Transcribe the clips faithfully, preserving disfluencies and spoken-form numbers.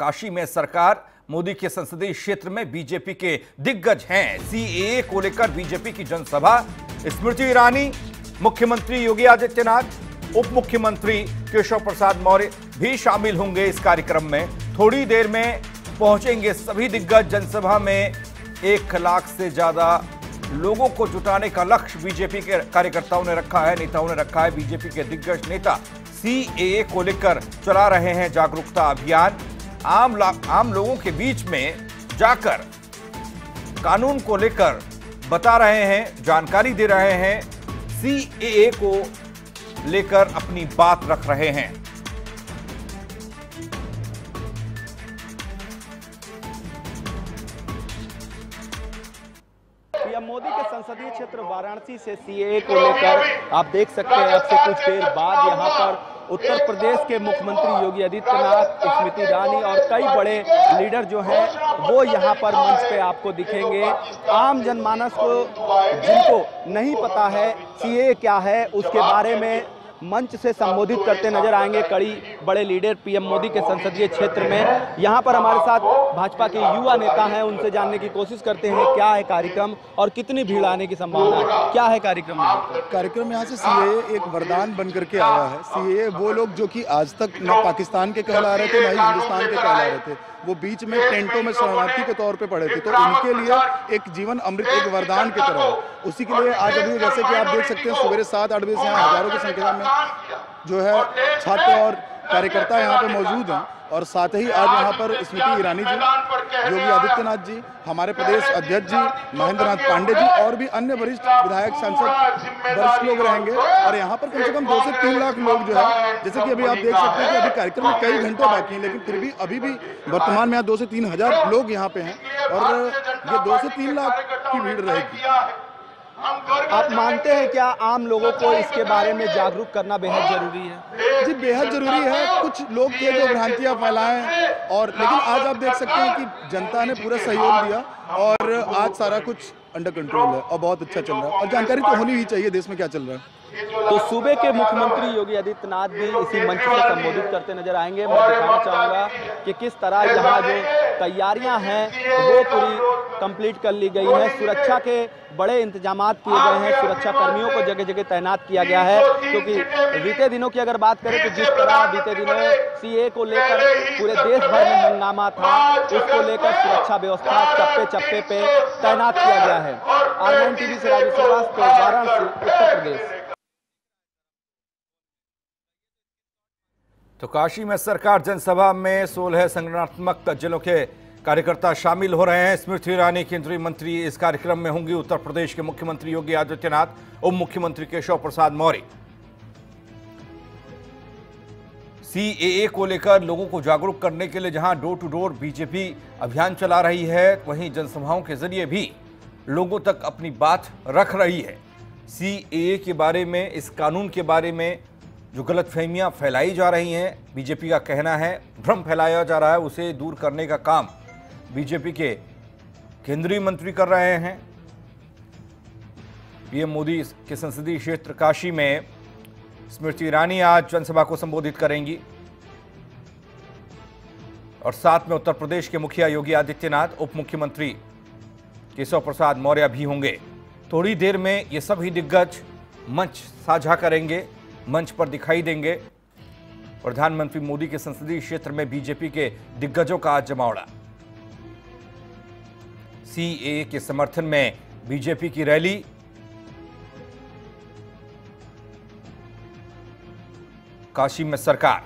काशी में सरकार मोदी के संसदीय क्षेत्र में बीजेपी के दिग्गज हैं। सीएए को लेकर बीजेपी की जनसभा, स्मृति ईरानी, मुख्यमंत्री योगी आदित्यनाथ, उप मुख्यमंत्री केशव प्रसाद मौर्य भी शामिल होंगे इस कार्यक्रम में। थोड़ी देर में पहुंचेंगे सभी दिग्गज। जनसभा में एक लाख से ज्यादा लोगों को जुटाने का लक्ष्य बीजेपी के कार्यकर्ताओं ने रखा है, नेताओं ने रखा है। बीजेपी के दिग्गज नेता सीएए को लेकर चला रहे हैं जागरूकता अभियान। आम आम लोगों के बीच में जाकर कानून को लेकर बता रहे हैं, जानकारी दे रहे हैं, सीएए को लेकर अपनी बात रख रहे हैं। पीएम मोदी के संसदीय क्षेत्र वाराणसी से सीएए को लेकर आप देख सकते हैं अब से कुछ देर बाद यहां पर उत्तर प्रदेश के मुख्यमंत्री योगी आदित्यनाथ, स्मृति ईरानी और कई बड़े लीडर जो हैं वो यहां पर मंच पे आपको दिखेंगे। आम जनमानस को जिनको नहीं पता है सीएए क्या है उसके बारे में मंच से संबोधित करते नजर आएंगे कई बड़े लीडर पीएम मोदी के संसदीय क्षेत्र में। यहाँ पर हमारे साथ भाजपा के युवा नेता हैं, उनसे जानने की कोशिश करते हैं क्या है कार्यक्रम और कितनी भीड़ आने की संभावना है। क्या है कार्यक्रम में? कार्यक्रम यहाँ से सीएए एक वरदान बन करके आया है। सीएए वो लोग जो कि आज तक न पाकिस्तान के कहला रहे थे न ही हिंदुस्तान के कहला रहे थे, वो बीच में टेंटों में शरणार्थी के तौर पे पड़े थे, तो उनके लिए एक जीवन अमृत, एक वरदान की तरह है। उसी के लिए आज अभी जैसे कि आप देख सकते हैं सवेरे सात आठ बजे से यहाँ हजारों की संख्या में जो है छात्र और कार्यकर्ता यहाँ पे मौजूद हैं। और साथ ही आज यहाँ पर स्मृति ईरानी जी, योगी आदित्यनाथ जी, हमारे प्रदेश अध्यक्ष जी महेंद्र नाथ पांडे जी और भी अन्य वरिष्ठ विधायक, सांसद, वरिष्ठ लोग रहेंगे। और यहाँ पर कम से कम दो से तीन लाख लोग जो है, जैसे कि अभी आप देख सकते हैं कि अभी कार्यक्रम में कई घंटे बाकी हैं, लेकिन फिर भी अभी भी वर्तमान में यहाँ दो से तीन हजार लोग यहाँ पे हैं और ये दो से तीन लाख की भीड़ रहेगी। आप मानते हैं क्या आम लोगों को इसके बारे में जागरूक करना बेहद जरूरी है? जी बेहद जरूरी है। कुछ लोग थे जो भ्रांतियां फैलाएं और लेकिन आज आप देख सकते हैं कि जनता ने पूरा सहयोग दिया और आज सारा कुछ अंडर कंट्रोल है और बहुत अच्छा चल रहा है। और जानकारी तो होनी ही चाहिए देश में क्या चल रहा है। तो सूबे के मुख्यमंत्री योगी आदित्यनाथ भी इसी मंच से संबोधित करते नजर आएंगे। मैं दिखाना चाहूँगा कि किस तरह यहाँ जो तैयारियां हैं वो पूरी कंप्लीट कर ली गई है। सुरक्षा के बड़े इंतजाम किए गए हैं, सुरक्षा कर्मियों को जगह जगह तैनात किया गया है, क्योंकि बीते दिनों की अगर बात करें तो जिस तरह बीते दिनों सीए को लेकर पूरे देश भर में हंगामा था, उसको लेकर सुरक्षा व्यवस्था चप्पे चप्पे पे तैनात किया गया है। आर नाइन टीवी से राजू श्रीवास्तव, वाराणसी, उत्तर प्रदेश। तो काशी में सरकार जनसभा में सोलह संगठनात्मक जिलों के कार्यकर्ता शामिल हो रहे हैं। स्मृति ईरानी केंद्रीय मंत्री इस कार्यक्रम में होंगी। उत्तर प्रदेश के मुख्यमंत्री योगी आदित्यनाथ, उप मुख्यमंत्री केशव प्रसाद मौर्य। सीएए को लेकर लोगों को जागरूक करने के लिए जहां डोर टू डोर बीजेपी अभियान चला रही है, वहीं जनसभाओं के जरिए भी लोगों तक अपनी बात रख रही है। सीएए के बारे में, इस कानून के बारे में जो गलतफहमियां फैलाई जा रही हैं, बीजेपी का कहना है भ्रम फैलाया जा रहा है, उसे दूर करने का काम बीजेपी के केंद्रीय मंत्री कर रहे हैं। पीएम मोदी के संसदीय क्षेत्र काशी में स्मृति ईरानी आज जनसभा को संबोधित करेंगी और साथ में उत्तर प्रदेश के मुखिया योगी आदित्यनाथ, उप मुख्यमंत्री केशव प्रसाद मौर्य भी होंगे। थोड़ी देर में ये सभी दिग्गज मंच साझा करेंगे, मंच पर दिखाई देंगे। प्रधानमंत्री मोदी के संसदीय क्षेत्र में बीजेपी के दिग्गजों का आज जमावड़ा। सीएए के समर्थन में बीजेपी की रैली, काशी में सरकार,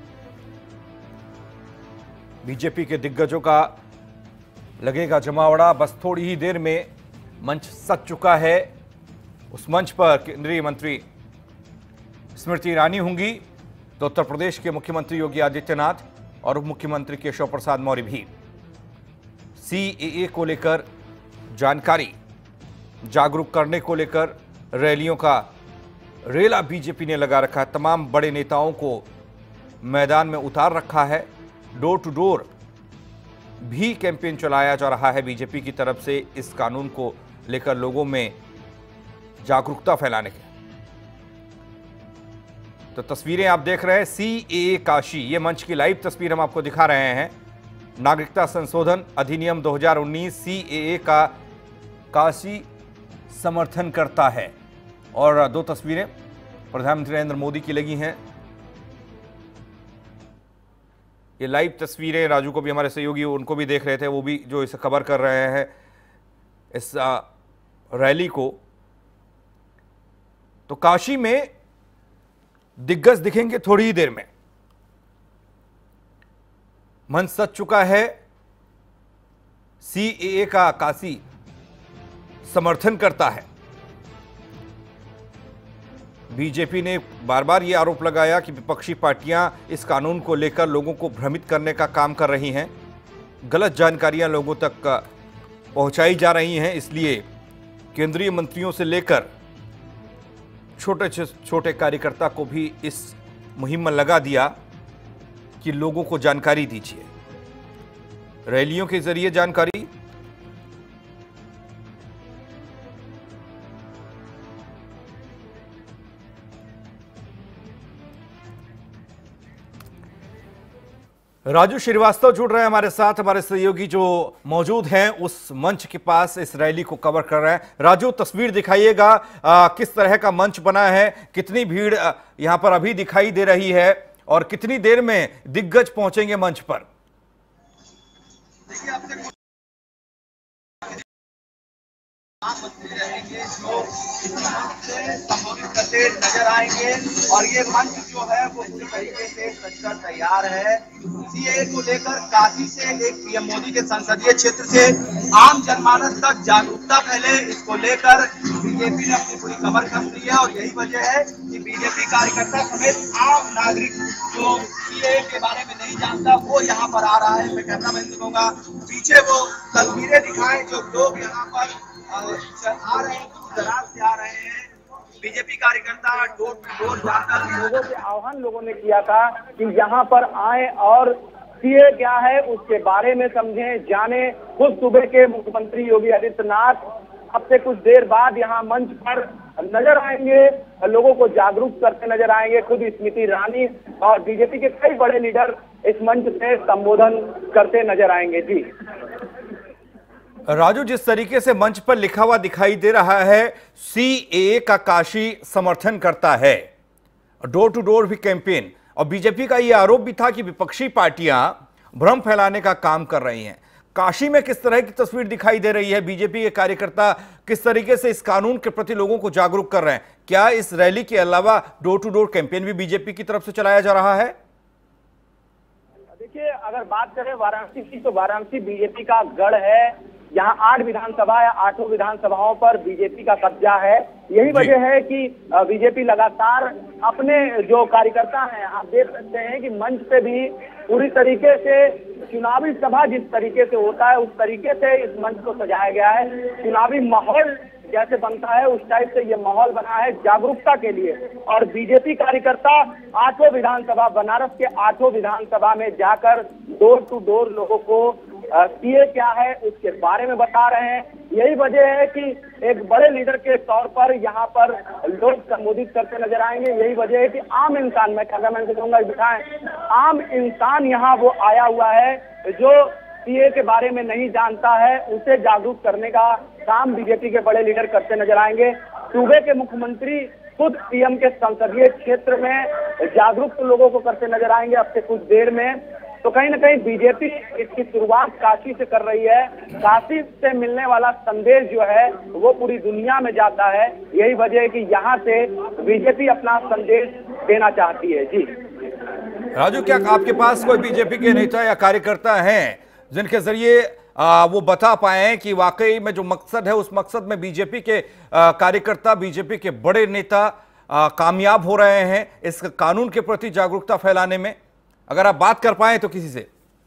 बीजेपी के दिग्गजों का लगेगा जमावड़ा। बस थोड़ी ही देर में मंच सज चुका है। उस मंच पर केंद्रीय मंत्री स्मृति ईरानी होंगी, तो उत्तर प्रदेश के मुख्यमंत्री योगी आदित्यनाथ और उप मुख्यमंत्री केशव प्रसाद मौर्य भी। सीएए को लेकर जानकारी, जागरूक करने को लेकर रैलियों का रेला बीजेपी ने लगा रखा है। तमाम बड़े नेताओं को मैदान में उतार रखा है। डोर टू डोर भी कैंपेन चलाया जा रहा है बीजेपी की तरफ से, इस कानून को लेकर लोगों में जागरूकता फैलाने के। तो तस्वीरें आप देख रहे हैं सीएए काशी, ये मंच की लाइव तस्वीर हम आपको दिखा रहे हैं। नागरिकता संशोधन अधिनियम दो हज़ार उन्नीस सीएए का काशी समर्थन करता है। और दो तस्वीरें प्रधानमंत्री नरेंद्र मोदी की लगी हैं। ये लाइव तस्वीरें राजू को भी, हमारे सहयोगी उनको भी देख रहे थे, वो भी जो इसे कवर कर रहे हैं इस रैली को। तो काशी में दिग्गज दिखेंगे थोड़ी ही देर में। मंच सज चुका है, सीएए का काशी समर्थन करता है। बीजेपी ने बार बार यह आरोप लगाया कि विपक्षी पार्टियां इस कानून को लेकर लोगों को भ्रमित करने का काम कर रही हैं, गलत जानकारियां लोगों तक पहुंचाई जा रही हैं। इसलिए केंद्रीय मंत्रियों से लेकर छोटे छोटे कार्यकर्ता को भी इस मुहिम में लगा दिया कि लोगों को जानकारी दीजिए, रैलियों के जरिए जानकारी। राजू श्रीवास्तव जुड़ रहे हैं हमारे साथ, हमारे सहयोगी जो मौजूद हैं उस मंच के पास इस रैली को कवर कर रहे हैं। राजू, तस्वीर दिखाइएगा, किस तरह का मंच बना है, कितनी भीड़ यहां पर अभी दिखाई दे रही है और कितनी देर में दिग्गज पहुंचेंगे मंच पर? रहेंगे जो संबोधित करते नजर आएंगे और ये मंच जो है वो पूरी तरीके से सजकर तैयार है। सीएए को लेकर काशी से एक पीएम मोदी के संसदीय क्षेत्र से आम जनमानस तक जागरूकता फैले, इसको लेकर बीजेपी ने अपनी पूरी कमर कस दी है और यही वजह है कि बीजेपी कार्यकर्ता समेत आम नागरिक जो सीएए के बारे में नहीं जानता वो यहाँ पर आ रहा है। मैं कैमरा मैन से कहूंगा पीछे वो तस्वीरें दिखाएं जो लोग यहाँ पर आ रहे हैं, दराज से आ रहे हैं। बीजेपी कार्यकर्ता डोर टू डोर जाकर लोगों से आह्वान लोगों ने किया था कि यहाँ पर आए और सीए क्या है उसके बारे में समझें, जाने। खुद सुबह के मुख्यमंत्री योगी आदित्यनाथ अब से कुछ देर बाद यहाँ मंच पर नजर आएंगे, लोगों को जागरूक करते नजर आएंगे। खुद स्मृति ईरानी और बीजेपी के कई बड़े लीडर इस मंच से संबोधन करते नजर आएंगे। जी राजू, जिस तरीके से मंच पर लिखा हुआ दिखाई दे रहा है सीएए का काशी समर्थन करता है, डोर टू डोर भी कैंपेन, और बीजेपी का यह आरोप भी था कि विपक्षी पार्टियां भ्रम फैलाने का काम कर रही हैं। काशी में किस तरह की तस्वीर दिखाई दे रही है? बीजेपी के कार्यकर्ता किस तरीके से इस कानून के प्रति लोगों को जागरूक कर रहे हैं? क्या इस रैली के अलावा डोर टू डोर कैंपेन भी बीजेपी की तरफ से चलाया जा रहा है? देखिए, अगर बात करें वाराणसी की तो वाराणसी बीजेपी का गढ़ है। यहाँ आठ विधानसभा या आठों विधानसभाओं पर बीजेपी का कब्जा है। यही वजह है कि बीजेपी लगातार अपने जो कार्यकर्ता हैं, आप देख सकते हैं कि मंच पे भी पूरी तरीके से चुनावी सभा जिस तरीके से होता है उस तरीके से इस मंच को सजाया गया है। चुनावी माहौल जैसे बनता है उस टाइप से ये माहौल बना है जागरूकता के लिए। और बीजेपी कार्यकर्ता आठों विधानसभा, बनारस के आठों विधानसभा में जाकर डोर टू डोर लोगों को सीए क्या है उसके बारे में बता रहे हैं। यही वजह है कि एक बड़े लीडर के तौर पर यहाँ पर लोग संबोधित करते नजर आएंगे। यही वजह है कि आम इंसान, मैं कैमरामैन से कहूंगा दिखाएं, आम इंसान यहाँ वो आया हुआ है जो सीए के बारे में नहीं जानता है, उसे जागरूक करने का काम बीजेपी के बड़े लीडर करते नजर आएंगे। सूबे के मुख्यमंत्री खुद पीएम के संसदीय क्षेत्र में जागरूक लोगों को करते नजर आएंगे अब से कुछ देर में। तो कहीं ना कहीं बीजेपी इसकी शुरुआत काशी से कर रही है। काशी से मिलने वाला संदेश जो है वो पूरी दुनिया में जाता है। यही वजह है कि यहाँ से बीजेपी अपना संदेश देना चाहती है। जी राजू, क्या आपके पास कोई बीजेपी के नेता या कार्यकर्ता हैं जिनके जरिए आ, वो बता पाए कि वाकई में जो मकसद है उस मकसद में बीजेपी के आ, कार्यकर्ता, बीजेपी के बड़े नेता आ, कामयाब हो रहे हैं इस कानून के प्रति जागरूकता फैलाने में? अगर आप बात कर पाए तो किसी से।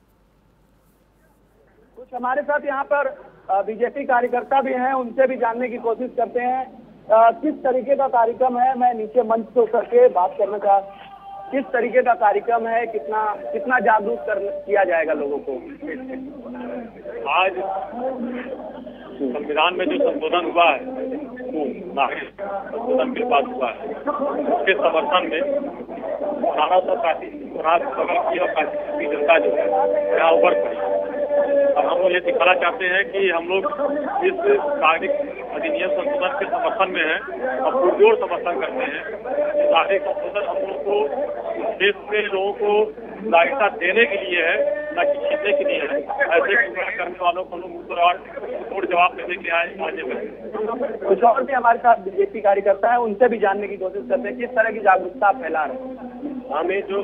कुछ हमारे साथ यहाँ पर बीजेपी कार्यकर्ता भी हैं, उनसे भी जानने की कोशिश करते हैं आ, किस तरीके का कार्यक्रम है। मैं नीचे मंच से उतर के बात करना चाह किस तरीके का कार्यक्रम है, कितना कितना जागरूक कर किया जाएगा लोगों को? आज संविधान में जो संशोधन हुआ है वो नागरिक संशोधन बिल पास हुआ है, उसके समर्थन में अठारह सौ पैंतीस चुनाव की और पैंतीस की जनता जो है यहाँ उभर पड़ी। और हम लोग ये दिखाना चाहते हैं कि हम लोग इस नागरिक अधिनियम संशोधन के समर्थन में हैं और पुरजोर समर्थन करते हैं। नागरिक संशोधन हम लोग को देश में लोगों को नागरिकता देने के लिए है, न कि छीनने के लिए है। ऐसे करने वालों को लोग जवाब देने के लिए आए आगे बढ़े। कुछ और भी हमारे साथ बीजेपी कार्यकर्ता है, उनसे भी जानने की कोशिश करते हैं किस तरह की जागरूकता फैला रहे हैं। हमें जो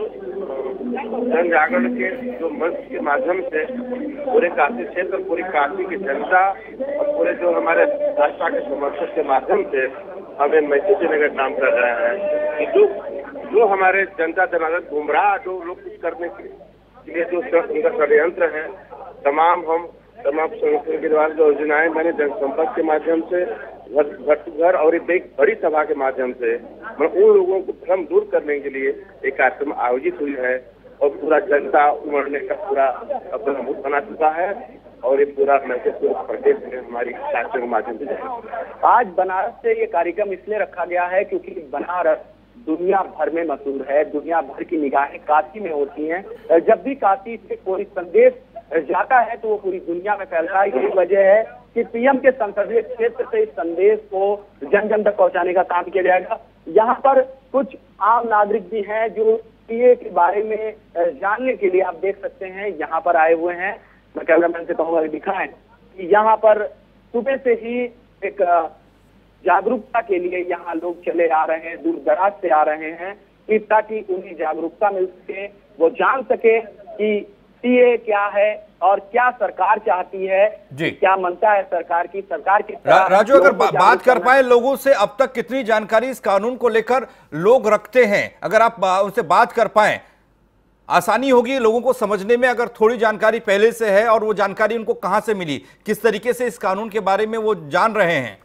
जन जागरण के जो मंच के माध्यम से पूरे काशी क्षेत्र, पूरी काशी की जनता और पूरे जो हमारे भाजपा के समर्थक के माध्यम से हमें मैसेज देने का काम कर रहे हैं कि जो जो हमारे जनता जनार्दन गुमराह जो लोग कुछ करने के लिए जो उनका षड्यंत्र है, तमाम हम तमाम संगठन के द्वारा जो योजनाएं मैंने जनसंपर्क के माध्यम से, घर घर और एक बड़ी सभा के माध्यम से उन लोगों को भ्रम दूर करने के लिए एक कार्यक्रम आयोजित हुई है और पूरा जनता उमड़ने का पूरा अपना मुख बना चुका है और ये पूरा मैसेज पूरे प्रदेश में हमारी साथियों के माध्यम से जाएगा। आज बनारस से ये कार्यक्रम इसलिए रखा गया है क्योंकि बनारस दुनिया भर में मशहूर है, दुनिया भर की निगाहें काशी में होती हैं। जब भी काशी से कोई संदेश जाता है तो वो पूरी दुनिया में फैलता है। यही वजह है कि पीएम के संसदीय क्षेत्र से इस संदेश को जन जन तक पहुंचाने का काम किया जाएगा। यहाँ पर कुछ आम नागरिक भी हैं जो सीए के बारे में जानने के लिए आप देख सकते हैं यहाँ पर आए हुए हैं। मैं कैमरामैन से कहूँगा दिखाएं कि यहाँ पर सुबह से ही एक जागरूकता के लिए यहाँ लोग चले आ रहे हैं, दूर दराज से आ रहे हैं कि ताकि उन्हें जागरूकता मिल सके, वो जान सके कि सीए क्या है और क्या सरकार चाहती है, क्या मनता है सरकार की। सरकार की रा, राजू अगर बा, बात कर पाए लोगों से अब तक कितनी जानकारी इस कानून को लेकर लोग रखते हैं, अगर आप उनसे बात कर पाए आसानी होगी लोगों को समझने में। अगर थोड़ी जानकारी पहले से है और वो जानकारी उनको कहां से मिली, किस तरीके से इस कानून के बारे में वो जान रहे हैं?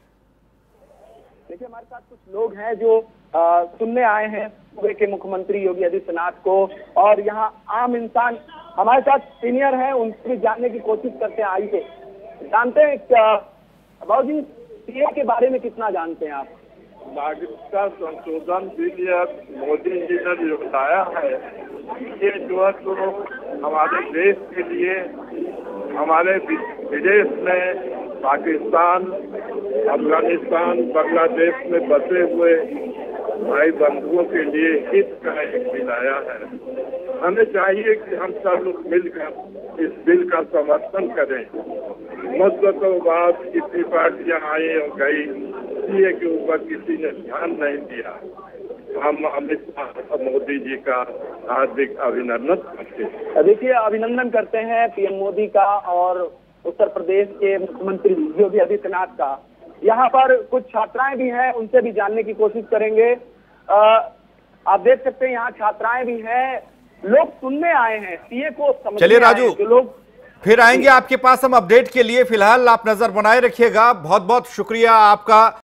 देखिए हमारे साथ कुछ लोग हैं जो आ, सुनने आए हैं सूबे के मुख्यमंत्री योगी आदित्यनाथ को, और यहाँ आम इंसान हमारे साथ सीनियर हैं, उनसे भी जानने की कोशिश करते हैं। आइए जानते हैं बाबू जी सीए के बारे में कितना जानते हैं आप? नागरिकता संशोधन बिल मोदी जी ने जो लाया है ये जो है तो हमारे देश के लिए, हमारे विदेश में पाकिस्तान, अफगानिस्तान, बांग्लादेश में बसे हुए भाई बंधुओं के लिए हित का एक बिल आया है। हमें चाहिए कि हम सब लोग मिलकर इस बिल का समर्थन करें। मसलों बात कितनी पार्टियां आई और गई, सीए के ऊपर किसी ने ध्यान नहीं दिया। हम अमित शाह मोदी जी का हार्दिक अभिनंदन करते हैं। देखिए अभिनंदन करते हैं पीएम मोदी का और उत्तर प्रदेश के मुख्यमंत्री योगी आदित्यनाथ का। यहाँ पर कुछ छात्राएं भी हैं, उनसे भी जानने की कोशिश करेंगे। आ, आप देख सकते हैं यहाँ छात्राएं भी हैं, लोग सुनने आए हैं सीए को समझने। चलिए राजू लोग फिर आएंगे आपके पास हम अपडेट के लिए। फिलहाल आप नजर बनाए रखिएगा। बहुत बहुत शुक्रिया आपका।